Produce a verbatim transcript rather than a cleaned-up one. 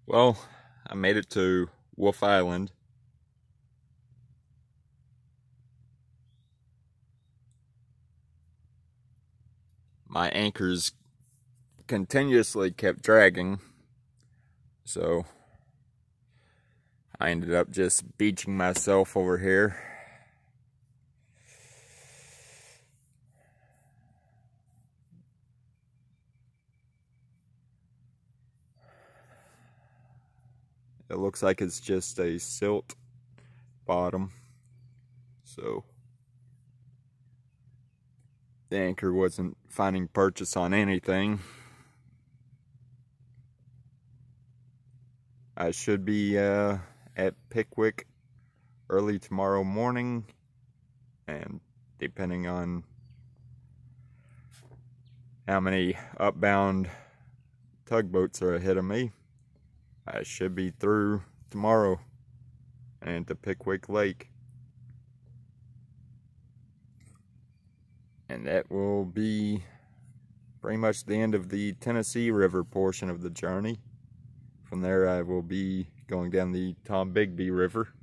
Well, I made it to Wolf Island. My anchors continuously kept dragging, so I ended up just beaching myself over here. It looks like it's just a silt bottom, so the anchor wasn't finding purchase on anything. I should be uh, at Pickwick early tomorrow morning, and depending on how many upbound tugboats are ahead of me, I should be through tomorrow and to Pickwick Lake. And that will be pretty much the end of the Tennessee River portion of the journey. From there I will be going down the Tom Bigby River.